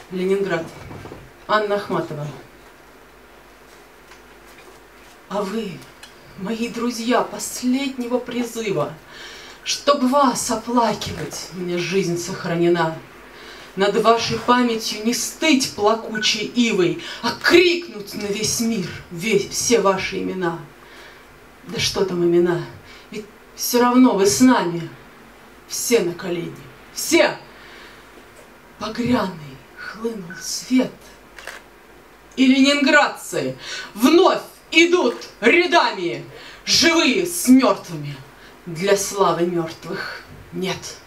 Ленинград. Анна Ахматова. А вы, мои друзья, последнего призыва, чтоб вас оплакивать, мне жизнь сохранена. Над вашей памятью не стыть плакучей ивой, а крикнуть на весь мир все ваши имена. Да что там имена, ведь все равно вы с нами, все на колени, все. Багряный хлынул свет, и ленинградцы вновь идут рядами, живые с мертвыми. Для славы мертвых нет.